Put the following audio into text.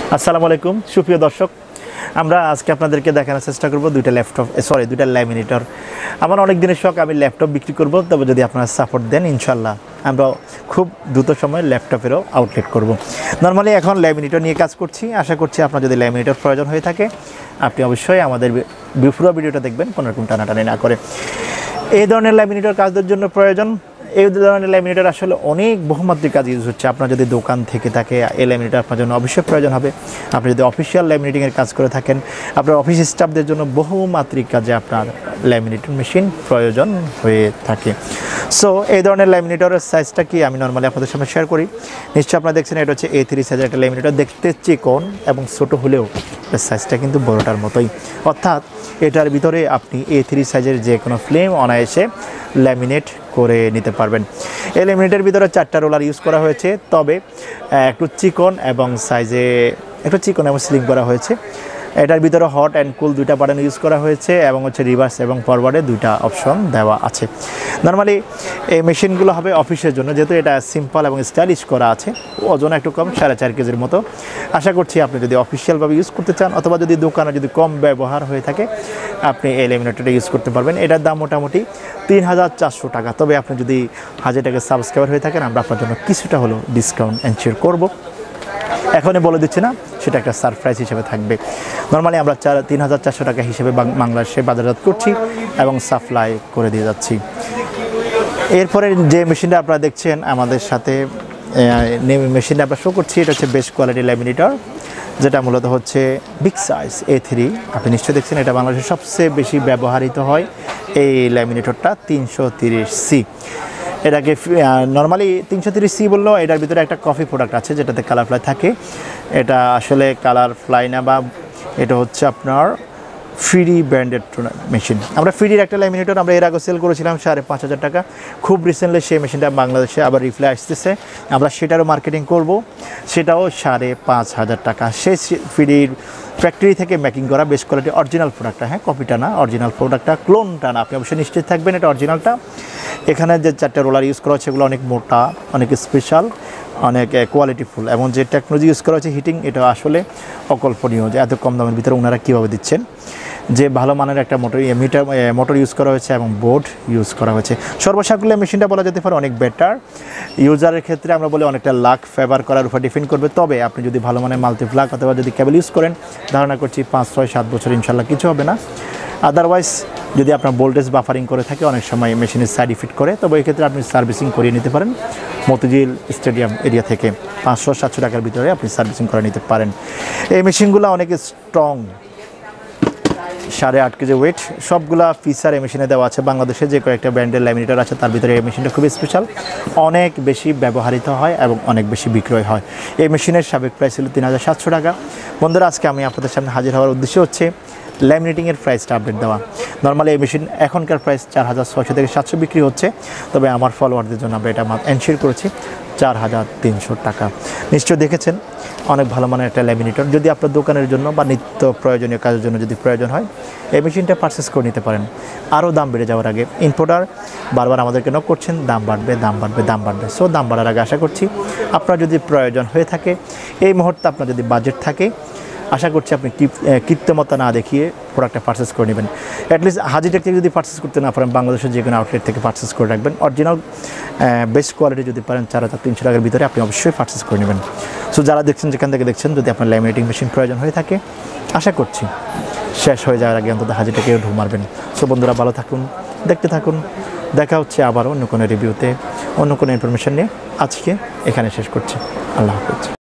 আসসালামু আলাইকুম সুপ্রিয় দর্শক, আমরা আজকে আপনাদেরকে দেখানোর চেষ্টা করব দুইটা ল্যামিনেটর। আমার অনেক দিনের শখ, আমি ল্যাপটপ বিক্রি করব। তবে যদি আপনারা সাপোর্ট দেন, ইনশাল্লাহ আমরা খুব দ্রুত সময়ে ল্যাপটপেরও আউটলেট করব। নর্মালি এখন ল্যামিনেটর নিয়ে কাজ করছি। আশা করছি আপনার যদি ল্যামিনেটর প্রয়োজন হয়ে থাকে, আপনি অবশ্যই আমাদের পুরো ভিডিওটা দেখবেন, কোনোরকম টানাটানি না করে। এই ধরনের ল্যামিনেটর কাজের জন্য প্রয়োজন। এই ধরনের ল্যামিনেটর আসলে অনেক বহুমাত্রিক কাজ ইউজ হচ্ছে। আপনার যদি দোকান থেকে থাকে, এই ল্যামিনেটর আপনার জন্য অবশ্যই প্রয়োজন হবে। আপনি যদি অফিসিয়াল ল্যামিনেটিংয়ের কাজ করে থাকেন, আপনার অফিস স্টাফদের জন্য বহুমাত্রিক কাজে আপনার ল্যামিনেটর মেশিন প্রয়োজন হয়ে থাকে। সো এই ধরনের ল্যামিনেটরের সাইজটা কি আমি নর্মালি আপনাদের সামনে শেয়ার করি। নিশ্চয়ই আপনারা দেখছেন, এটা হচ্ছে A3 সাইজের একটা ল্যামিনেটর। দেখতে চিকন এবং ছোটো হলেও এর সাইজটা কিন্তু বড়টার মতোই। অর্থাৎ এটার ভিতরে আপনি A3 সাইজের যে কোনো ফিল্ম অনায়াসে ল্যামিনেট করে নিতে পারবেন। এই ল্যামিনেটের ভিতরে 4টা রোলার ইউজ করা হয়েছে, তবে একটু চিকন এবং সাইজে একটু চিকন এবং স্লিম করা হয়েছে। এটার ভিতরে হট অ্যান্ড কুল দুইটা বাটন ইউজ করা হয়েছে এবং হচ্ছে রিভার্স এবং ফরওয়ার্ডে দুইটা অপশন দেওয়া আছে। নর্মালি এই মেশিনগুলো হবে অফিসের জন্য, যেহেতু এটা সিম্পল এবং স্টাইলিশ করা আছে। ওজন একটু কম, 4.5 কেজির মতো। আশা করছি আপনি যদি অফিসিয়ালভাবে ইউজ করতে চান, অথবা যদি দোকানে যদি কম ব্যবহার হয়ে থাকে, আপনি এই ল্যামিনেটরটা ইউজ করতে পারবেন। এটার দাম মোটামুটি 3400 টাকা। তবে আপনি যদি হাজিটাকে সাবস্ক্রাইবার হয়ে থাকেন, আমরা আপনার জন্য কিছুটা হলেও ডিসকাউন্ট এনশিওর করব। এখনই বলে দিচ্ছি না, সেটা একটা সারপ্রাইজ হিসেবে থাকবে। নর্মালি আমরা 3400 টাকা হিসেবে বাংলাদেশে বাজারজাত করছি এবং সাপ্লাই করে দিয়ে যাচ্ছি। এরপরে যে মেশিনটা আপনারা দেখছেন আমাদের সাথে, মেশিনটা আমরা শো করছি, এটা হচ্ছে বেস্ট কোয়ালিটি ল্যামিনেটর, যেটা মূলত হচ্ছে বিগ সাইজ A3। আপনি নিশ্চয়ই দেখছেন, এটা বাংলাদেশের সবচেয়ে বেশি ব্যবহৃত হয় এই ল্যামিনেটরটা 330C। এটাকে নর্মালি 330C বললেও এটার ভিতরে একটা কফি প্রোডাক্ট আছে, যেটাতে কালার ফ্লাই থাকে। এটা আসলে কালার ফ্লাই না, বা এটা হচ্ছে আপনার ফ্রি ব্র্যান্ডেড মেশিন। আমরা ফ্রির একটা ল্যামিনেটর আমরা এর আগে সেল করেছিলাম 5,500 টাকা। খুব রিসেন্টলি সেই মেশিনটা বাংলাদেশে আবার রিপ্লাই আসতেছে, আমরা সেটারও মার্কেটিং করব। সেটাও 5,500 টাকা। সেই ফ্রির ফ্যাক্টরি থেকে মেকিং করা বেস্ট কোয়ালিটি অরিজিনাল প্রোডাক্টটা, হ্যাঁ কপিটা না, অরিজিনাল প্রোডাক্টটা, ক্লোনটা না। আপনি অবশ্যই নিশ্চিত থাকবেন এটা অরিজিনালটা। এখানে যে 4টা রোলার ইউজ করা হচ্ছে, এগুলো অনেক মোটা, অনেক স্পেশাল, অনেক কোয়ালিটিফুল, এবং যে টেকনোলজি ইউজ করা হচ্ছে হিটিং, এটা আসলে অকল্পনীয় যে এত কম দামের ভিতরে ওনারা কীভাবে দিচ্ছেন। যে ভালো মানের একটা মোটর ইউজ করা হয়েছে এবং বোর্ড ইউজ করা হয়েছে। সর্বসাকুল্যে মেশিনটা বলা যেতে পারে অনেক বেটার। ইউজারের ক্ষেত্রে আমরা বলি অনেকটা লাক ফেভার করার উপর ডিপেন্ড করবে। তবে আপনি যদি ভালো মানের মাল্টিপ্লাগ অথবা যদি কেবল ইউজ করেন, ধারণা করছি 5, 6, 7 বছর ইনশাল্লাহ কিছু হবে না। আদারওয়াইজ যদি আপনার ভোল্টেজ বাফারিং করে থাকে, অনেক সময় মেশিনের সাইড ইফেক্ট করে, তবে এই ক্ষেত্রে আপনি সার্ভিসিং করিয়ে নিতে পারেন মতিঝিল স্টেডিয়াম এরিয়া থেকে। 500-700 টাকার ভিতরে আপনি সার্ভিসিং করে নিতে পারেন। এই মেশিনগুলো অনেক স্ট্রং, 8.5 কেজি ওয়েট, সবগুলা ফিচার এই মেশিনে দেওয়া আছে। বাংলাদেশে যে কয়েকটা ব্র্যান্ডের ল্যামিনেটর আছে, তার ভিতরে এই মেশিনটা খুবই স্পেশাল, অনেক বেশি ব্যবহৃত হয় এবং অনেক বেশি বিক্রয় হয়। এই মেশিনের সাবেক প্রাইস ছিল 3700 টাকা। বন্ধুরা, আজকে আমি আপনাদের সামনে হাজির হওয়ার উদ্দেশ্য হচ্ছে ল্যামিনেটিংয়ের প্রাইসটা আপডেট দেওয়া। নর্মালি এই মেশিন এখনকার প্রাইস 4600 থেকে 700 বিক্রি হচ্ছে, তবে আমার ফলোয়ারদের জন্য আমরা এটা এনশিওর করেছি 4300 টাকা। নিশ্চয় দেখেছেন, অনেক ভালো মানের একটা ল্যামিনেটর। যদি আপনার দোকানের জন্য বা নিত্য প্রয়োজনীয় কাজের জন্য যদি প্রয়োজন হয়, এই মেশিনটা পারচেস করে নিতে পারেন। আরও দাম বেড়ে যাওয়ার আগে ইম্পোর্টার বারবার আমাদেরকে নক করছেন, দাম বাড়বে, দাম বাড়বে, দাম বাড়বে। সো দাম বাড়ার আগে আশা করছি আপনার যদি প্রয়োজন হয়ে থাকে, এই মুহূর্তে আপনার যদি বাজেট থাকে, আশা করছি আপনি কৃত্রিমতা না দেখিয়ে প্রোডাক্টটা পারচেস করে নেবেন। অ্যাটলিস্ট হাজিটেক থেকে যদি পারচেস করতে না পারেন, বাংলাদেশের যে কোনো আউটলেট থেকে পারচেস করে রাখবেন। অরিজিনাল বেস্ট কোয়ালিটি যদি পারেন 4300 টাকার ভিতরে, আপনি অবশ্যই পারচেস করে নেবেন। সো যারা দেখছেন, যেখান থেকে দেখছেন, যদি আপনার ল্যামিনেটিং মেশিন প্রয়োজন হয়ে থাকে, আশা করছি শেষ হয়ে যাওয়ার আগে অন্তত হাজিটেকেও ঢু মারবেন। সো বন্ধুরা, ভালো থাকুন, দেখতে থাকুন। দেখা হচ্ছে আবার অন্য কোনো রিভিউতে, অন্য কোনো ইনফরমেশন নিয়ে। আজকে এখানে শেষ করছি। আল্লাহ হাফেজ।